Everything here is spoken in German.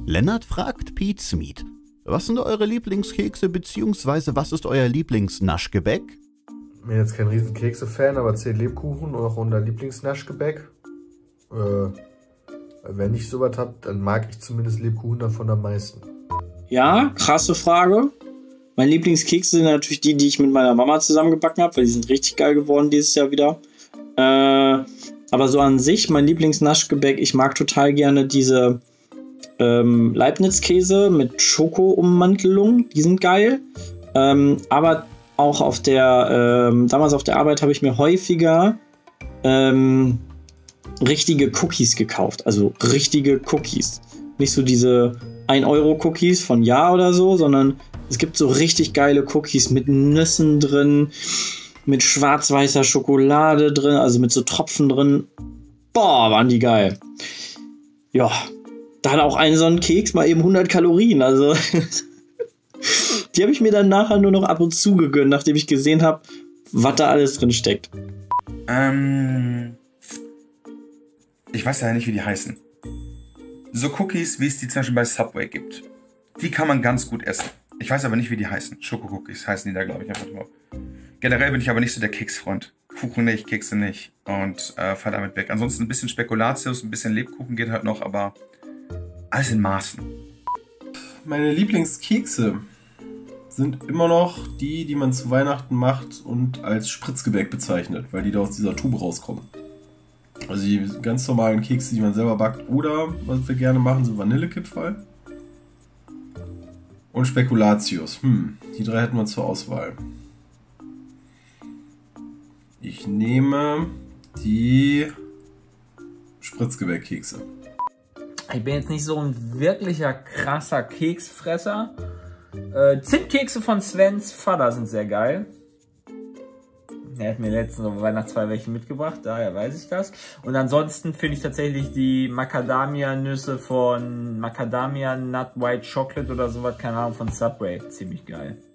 Lennart fragt Pete's Meat. Was sind eure Lieblingskekse bzw. was ist euer Lieblingsnaschgebäck? Ich bin jetzt kein riesen Kekse-Fan, aber 10 Lebkuchen und auch unser Lieblingsnaschgebäck. Wenn ich sowas habe, dann mag ich zumindest Lebkuchen davon am meisten. Ja, krasse Frage. Meine Lieblingskekse sind natürlich die, die ich mit meiner Mama zusammengebacken habe, weil die sind richtig geil geworden dieses Jahr wieder. Aber so an sich, mein Lieblingsnaschgebäck, ich mag total gerne diese Leibniz-Käse mit Schoko-Ummantelung, die sind geil. Aber auch auf der, damals auf der Arbeit habe ich mir häufiger richtige Cookies gekauft. Also richtige Cookies. Nicht so diese 1-Euro-Cookies von Ja oder so, sondern es gibt so richtig geile Cookies mit Nüssen drin, mit schwarz-weißer Schokolade drin, also mit so Tropfen drin. Boah, waren die geil. Ja, dann auch ein so ein Keks, mal eben 100 Kalorien, also die habe ich mir dann nachher nur noch ab und zu gegönnt, nachdem ich gesehen habe, was da alles drin steckt. Ich weiß ja nicht, wie die heißen. So Cookies, wie es die zum Beispiel bei Subway gibt. Die kann man ganz gut essen. Ich weiß aber nicht, wie die heißen. Schoko-Cookies heißen die da, glaube ich, einfach nur. Generell bin ich aber nicht so der Keksfreund. Kuchen nicht, Kekse nicht. Und fahr damit weg. Ansonsten ein bisschen Spekulatius, ein bisschen Lebkuchen geht halt noch, aber alles in Maßen. Meine Lieblingskekse sind immer noch die, die man zu Weihnachten macht und als Spritzgebäck bezeichnet, weil die da aus dieser Tube rauskommen. Also die ganz normalen Kekse, die man selber backt, oder was wir gerne machen, so Vanillekipferl und Spekulatius. Die drei hätten wir zur Auswahl. Ich nehme die Spritzgebäckkekse. Ich bin jetzt nicht so ein wirklicher krasser Keksfresser. Zimtkekse von Svens Vater sind sehr geil. Er hat mir letztens auf Weihnachtsfeier welche mitgebracht, daher weiß ich das. Und ansonsten finde ich tatsächlich die Macadamia-Nüsse von Macadamia Nut White Chocolate oder sowas, keine Ahnung, von Subway ziemlich geil.